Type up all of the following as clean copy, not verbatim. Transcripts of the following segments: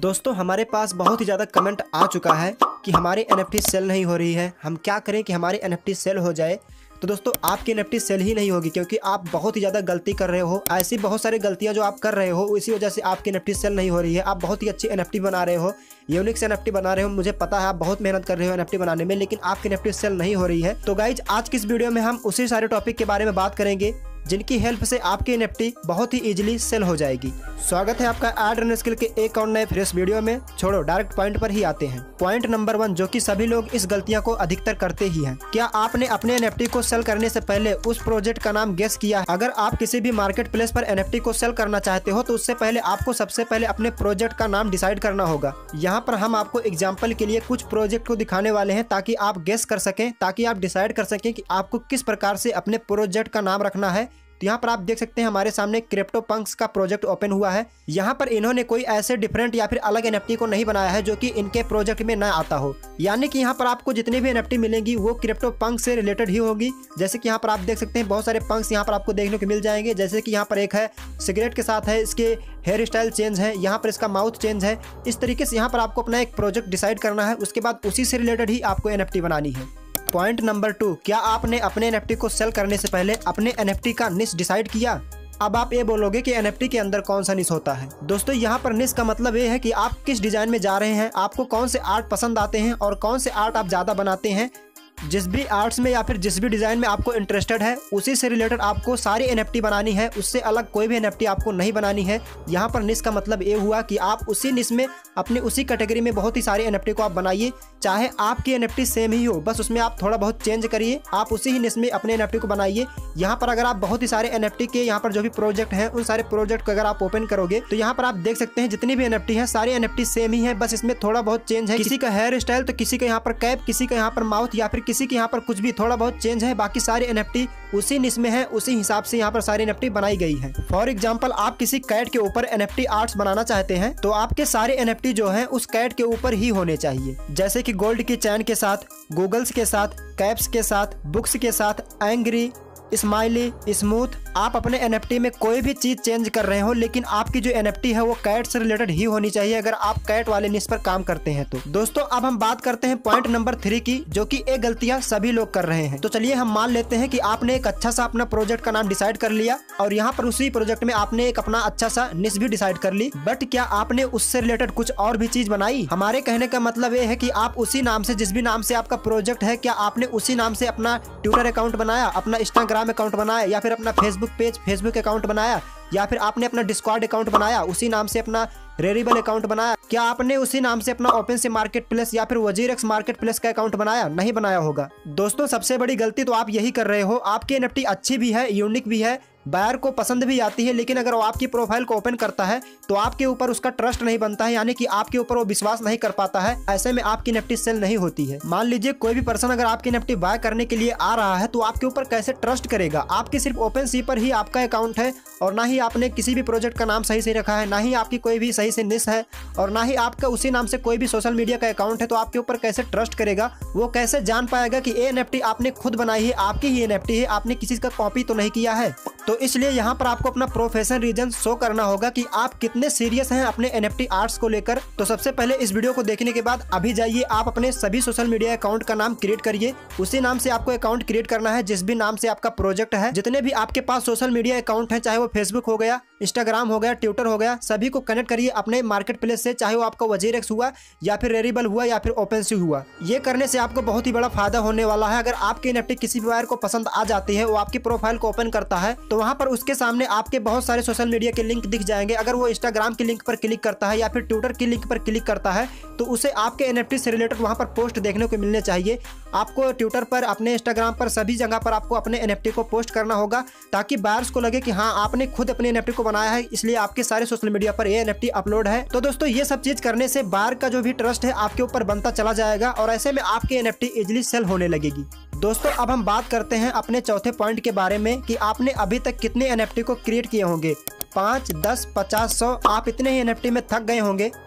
दोस्तों हमारे पास बहुत ही ज़्यादा कमेंट आ चुका है कि हमारी NFT सेल नहीं हो रही है, हम क्या करें कि हमारी NFT सेल हो जाए। तो दोस्तों आपकी NFT सेल ही नहीं होगी क्योंकि आप बहुत ही ज़्यादा गलती कर रहे हो। ऐसी बहुत सारी गलतियां जो आप कर रहे हो इसी वजह से आपकी NFT सेल नहीं हो रही है। आप बहुत ही अच्छी NFT बना रहे हो, यूनिक NFT बना रहे हो, मुझे पता है आप बहुत मेहनत कर रहे हो NFT बनाने में, लेकिन आपकी NFT सेल नहीं हो रही है। तो गाइज आज की इस वीडियो में हम उसी सारे टॉपिक के बारे में बात करेंगे जिनकी हेल्प से आपकी NFT बहुत ही इजीली सेल हो जाएगी। स्वागत है आपका एड रन स्किल के एक और नए फ्रेश वीडियो में। छोड़ो डायरेक्ट पॉइंट पर ही आते हैं। पॉइंट नंबर 1 जो कि सभी लोग इस गलतियां को अधिकतर करते ही हैं। क्या आपने अपने NFT को सेल करने से पहले उस प्रोजेक्ट का नाम गेस किया है? अगर आप किसी भी मार्केट प्लेस पर NFT को सेल करना चाहते हो तो उससे पहले आपको सबसे पहले अपने प्रोजेक्ट का नाम डिसाइड करना होगा। यहाँ पर हम आपको एग्जाम्पल के लिए कुछ प्रोजेक्ट को दिखाने वाले हैं ताकि आप गेस कर सकें, ताकि आप डिसाइड कर सकें कि आपको किस प्रकार से अपने प्रोजेक्ट का नाम रखना है। तो यहाँ पर आप देख सकते हैं हमारे सामने क्रिप्टो पंक्स का प्रोजेक्ट ओपन हुआ है। यहाँ पर इन्होंने कोई ऐसे डिफरेंट या फिर अलग NFT को नहीं बनाया है जो कि इनके प्रोजेक्ट में न आता हो। यानी कि यहाँ पर आपको जितनी भी NFT मिलेंगी वो क्रिप्टो पंक से रिलेटेड ही होगी। जैसे कि यहाँ पर आप देख सकते हैं बहुत सारे पंक्स यहाँ पर आपको देखने को मिल जाएंगे। जैसे कि यहाँ पर एक है सिगरेट के साथ है, इसके हेयर स्टाइल चेंज है, यहाँ पर इसका माउथ चेंज है। इस तरीके से यहाँ पर आपको अपना एक प्रोजेक्ट डिसाइड करना है, उसके बाद उसी से रिलेटेड ही आपको NFT बनानी है। पॉइंट नंबर 2, क्या आपने अपने NFT को सेल करने से पहले अपने NFT का निश डिसाइड किया? अब आप ये बोलोगे कि NFT के अंदर कौन सा निश होता है। दोस्तों यहाँ पर निश का मतलब ये है कि आप किस डिजाइन में जा रहे हैं, आपको कौन से आर्ट पसंद आते हैं और कौन से आर्ट आप ज़्यादा बनाते हैं। जिस भी आर्ट्स में या फिर जिस भी डिज़ाइन में आपको इंटरेस्टेड है उसी से रिलेटेड आपको सारी NFT बनानी है, उससे अलग कोई भी NFT आपको नहीं बनानी है। यहाँ पर निश का मतलब ये हुआ कि आप उसी निश में अपने उसी कैटेगरी में बहुत ही सारी NFT को आप बनाइए, चाहे आपकी NFT सेम ही हो, बस उसमें आप थोड़ा बहुत चेंज करिए, आप उसी ही निश में अपने NFT को बनाइए। यहाँ पर अगर आप बहुत ही सारे NFT के यहाँ पर जो भी प्रोजेक्ट हैं उन सारे प्रोजेक्ट को अगर आप ओपन करोगे तो यहाँ पर आप देख सकते हैं जितनी भी NFT है सारी NFT सेम ही है, बस इसमें थोड़ा बहुत चेंज है। किसी का हेयर स्टाइल तो किसी का यहाँ पर कैप, किसी का यहाँ पर माउथ या फिर किसी के यहाँ पर कुछ भी थोड़ा बहुत चेंज है, बाकी सारी NFT उसी निश में है, उसी हिसाब से यहाँ पर सारी NFT बनाई गई है। फॉर एग्जाम्पल आप किसी कैट के ऊपर NFT आर्ट्स बनाना चाहते हैं तो आपके सारे NFT जो है उस कैट के ऊपर ही होने चाहिए। जैसे कि गोल्ड की चैन के साथ, गूगल्स के साथ, कैप्स के साथ, बुक्स के साथ, एंग्री, स्माइली, स्मूथ। आप अपने NFT में कोई भी चीज चेंज कर रहे हो लेकिन आपकी जो NFT है वो कैट से रिलेटेड ही होनी चाहिए अगर आप कैट वाले निश पर काम करते हैं तो। दोस्तों अब हम बात करते हैं पॉइंट नंबर 3 की, जो कि ये गलतियां सभी लोग कर रहे हैं। तो चलिए हम मान लेते हैं कि आपने एक अच्छा सा अपना प्रोजेक्ट का नाम डिसाइड कर लिया और यहाँ पर उसी प्रोजेक्ट में आपने एक अपना अच्छा सा निश भी डिसाइड कर ली, बट क्या आपने उससे रिलेटेड कुछ और भी चीज बनाई? हमारे कहने का मतलब ये है कि आप उसी नाम से, जिस भी नाम से आपका प्रोजेक्ट है, क्या आपने उसी नाम से अपना ट्विटर अकाउंट बनाया, अपना इंस्टाग्राम अकाउंट बनाया, या फिर अपना फेसबुक पेज, फेसबुक अकाउंट बनाया, या फिर आपने अपना डिस्कॉर्ड अकाउंट बनाया, उसी नाम से अपना रेरिबल अकाउंट बनाया? क्या आपने उसी नाम से अपना ओपन से मार्केट प्लेस या फिर वजीरेक्स मार्केट प्लेस का अकाउंट बनाया? नहीं बनाया होगा। दोस्तों सबसे बड़ी गलती तो आप यही कर रहे हो। आपकी NFT अच्छी भी है, यूनिक भी है, बायर को पसंद भी आती है, लेकिन अगर वो आपकी प्रोफाइल को ओपन करता है तो आपके ऊपर उसका ट्रस्ट नहीं बनता है, यानी कि आपके ऊपर वो विश्वास नहीं कर पाता है। ऐसे में आपकी NFT सेल नहीं होती है। मान लीजिए कोई भी पर्सन अगर आपकी NFT बाय करने के लिए आ रहा है तो आपके ऊपर कैसे ट्रस्ट करेगा? आपके सिर्फ ओपन सी पर ही आपका अकाउंट है और ना ही आपने किसी भी प्रोजेक्ट का नाम सही से रखा है, ना ही आपकी कोई भी सही से निश है और ना ही आपका उसी नाम से कोई भी सोशल मीडिया का अकाउंट है, तो आपके ऊपर कैसे ट्रस्ट करेगा? वो कैसे जान पाएगा कि ये NFT आपने खुद बनाई है, आपकी ही NFT है, आपने किसी का कॉपी तो नहीं किया है? तो इसलिए यहाँ पर आपको अपना प्रोफेशनल रीजन शो करना होगा कि आप कितने सीरियस हैं अपने NFT आर्ट्स को लेकर। तो सबसे पहले इस वीडियो को देखने के बाद अभी जाइए आप अपने सभी सोशल मीडिया अकाउंट का नाम क्रिएट करिए। उसी नाम से आपको अकाउंट क्रिएट करना है जिस भी नाम से आपका प्रोजेक्ट है। जितने भी आपके पास सोशल मीडिया अकाउंट है, चाहे वो फेसबुक हो गया, इंस्टाग्राम हो गया, ट्विटर हो गया, सभी को कनेक्ट करिए अपने मार्केट प्लेस से, चाहे वो आपका वजीरेक्स हुआ या फिर रेरिबल हुआ या फिर ओपन सी हुआ। ये करने से आपको बहुत ही बड़ा फायदा होने वाला है। अगर आपके NFT किसी भी बायर को पसंद आ जाती है, वो आपकी प्रोफाइल को ओपन करता है तो वहाँ पर उसके सामने आपके बहुत सारे सोशल मीडिया के लिंक दिख जाएंगे। अगर वो इंस्टाग्राम की लिंक पर क्लिक करता है या फिर ट्विटर की लिंक पर क्लिक करता है तो उसे आपके NFT से रिलेटेड वहाँ पर पोस्ट देखने को मिलने चाहिए। आपको ट्विटर पर, अपने इंस्टाग्राम पर, सभी जगह पर आपको अपने NFT को पोस्ट करना होगा ताकि बायर्स को लगे कि हाँ आपने खुद अपने NFT को बनाया है, इसलिए आपके सारे सोशल मीडिया पर ये NFT अपलोड है। तो दोस्तों ये सब चीज करने से बायर का जो भी ट्रस्ट है आपके ऊपर बनता चला जाएगा और ऐसे में आपकी NFT इजिली सेल होने लगेगी। दोस्तों अब हम बात करते हैं अपने चौथे पॉइंट के बारे में कि आपने अभी तक कितने NFT को क्रिएट किए होंगे। 5, 10, 50, 100, आप इतने ही NFT में थक गए होंगे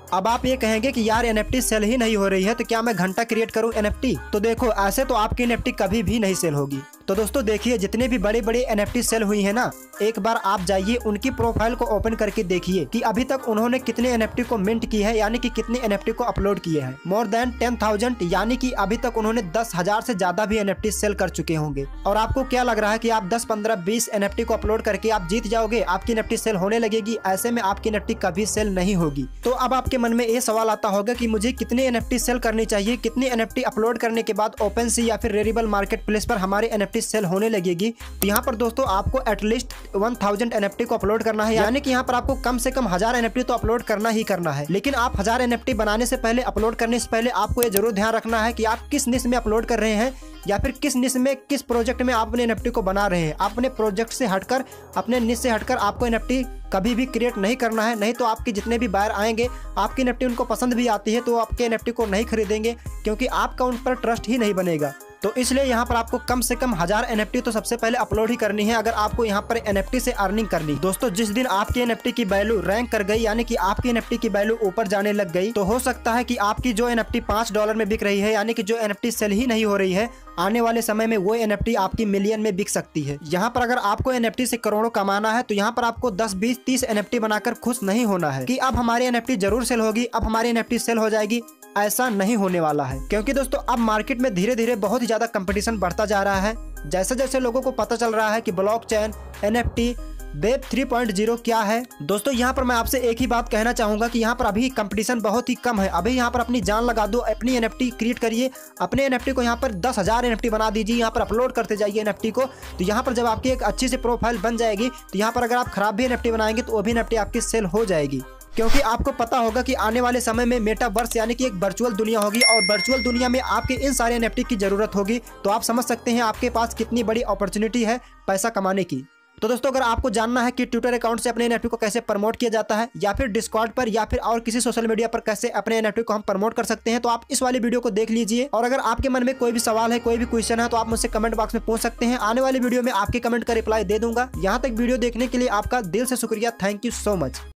अब आप ये कहेंगे कि यार NFT सेल ही नहीं हो रही है, तो क्या मैं घंटा क्रिएट करूं NFT? तो देखो, ऐसे तो आपकी NFT कभी भी नहीं सेल होगी। तो दोस्तों देखिए, जितने भी बड़े बड़े NFT सेल हुई है ना, एक बार आप जाइए उनकी प्रोफाइल को ओपन करके देखिए कि अभी तक उन्होंने कितने NFT को मिंट की है, यानी कि कितने NFT को अपलोड किए हैं। मोर देन 10,000, यानी कि अभी तक उन्होंने 10,000 से ज्यादा भी NFT सेल कर चुके होंगे। और आपको क्या लग रहा है कि आप 10, 15, 20 NFT को अपलोड करके आप जीत जाओगे, आपकी NFT सेल होने लगेगी? ऐसे में आपकी NFT कभी सेल नहीं होगी। तो अब आपके मन में ये सवाल आता होगा कि मुझे कितने NFT सेल करनी चाहिए, कितने NFT अपलोड करने के बाद OpenSea या फिर Rarible मार्केट प्लेस पर हमारे NFT सेल होने लगेगी? तो यहाँ पर दोस्तों आपको एटलीस्ट 1000 NFT को अपलोड करना है, यानी कि यहाँ पर आपको कम से कम 1000 NFT तो अपलोड करना ही करना है। लेकिन आप 1000 NFT बनाने से पहले, अपलोड करने से पहले आपको ये जरूर ध्यान रखना है कि आप किस निश में अपलोड कर रहे हैं, या फिर किस निश में, किस प्रोजेक्ट में आप अपने NFT को बना रहे हैं। अपने प्रोजेक्ट से हटकर, अपने निश से हटकर आपको NFT कभी भी क्रिएट नहीं करना है, नहीं तो आपके जितने भी बायर आएंगे, आपकी NFT उनको पसंद भी आती है तो आपके NFT को नहीं खरीदेंगे, क्योंकि आपका उन पर ट्रस्ट ही नहीं बनेगा। तो इसलिए यहाँ पर आपको कम से कम 1000 NFT तो सबसे पहले अपलोड ही करनी है, अगर आपको यहाँ पर NFT से अर्निंग करनी। दोस्तों जिस दिन आपकी NFT की वैल्यू रैंक कर गई, यानी कि आपकी NFT की वैल्यू ऊपर जाने लग गई, तो हो सकता है कि आपकी जो NFT $5 में बिक रही है, यानी कि जो NFT सेल ही नहीं हो रही है, आने वाले समय में वो NFT आपकी मिलियन में बिक सकती है। यहाँ पर अगर आपको NFT से करोड़ों कमाना है, तो यहाँ पर आपको 10, 20, 30 NFT बनाकर खुश नहीं होना है कि अब हमारी NFT जरूर सेल होगी, अब हमारी NFT सेल हो जाएगी। ऐसा नहीं होने वाला है, क्योंकि दोस्तों अब मार्केट में धीरे धीरे बहुत ही ज्यादा कंपटीशन बढ़ता जा रहा है। जैसे जैसे लोगों को पता चल रहा है कि ब्लॉकचेन, NFT, वेब 3.0 क्या है। दोस्तों यहाँ पर मैं आपसे एक ही बात कहना चाहूंगा कि यहाँ पर अभी कंपटीशन बहुत ही कम है। अभी यहाँ पर अपनी जान लगा दो, अपनी NFT क्रिएट करिए, अपने NFT को यहाँ पर 10,000 NFT बना दीजिए, यहाँ पर अपलोड करते जाइए NFT को। तो यहाँ पर जब आपकी एक अच्छी सी प्रोफाइल बन जाएगी, तो यहाँ पर अगर आप खराब भी NFT बनाएंगे तो वो भी NFT आपकी सेल हो जाएगी। क्योंकि आपको पता होगा कि आने वाले समय में मेटावर्स यानी कि एक वर्चुअल दुनिया होगी, और वर्चुअल दुनिया में आपके इन सारे NFT की जरूरत होगी। तो आप समझ सकते हैं आपके पास कितनी बड़ी अपॉर्चुनिटी है पैसा कमाने की। तो दोस्तों अगर आपको जानना है कि ट्विटर अकाउंट से अपने NFT को कैसे प्रमोट किया जाता है, या फिर डिस्कॉर्ड पर, या फिर और किसी सोशल मीडिया पर कैसे अपने NFT को हम प्रमोट कर सकते हैं, तो आप इस वाली वीडियो को देख लीजिए। और अगर आपके मन में कोई भी सवाल है, कोई भी क्वेश्चन है, तो आप मुझसे कमेंट बॉक्स में पूछ सकते हैं। आने वाली वीडियो में आपके कमेंट का रिप्लाई दे दूंगा। यहाँ तक वीडियो देखने के लिए आपका दिल से शुक्रिया। Thank you so much.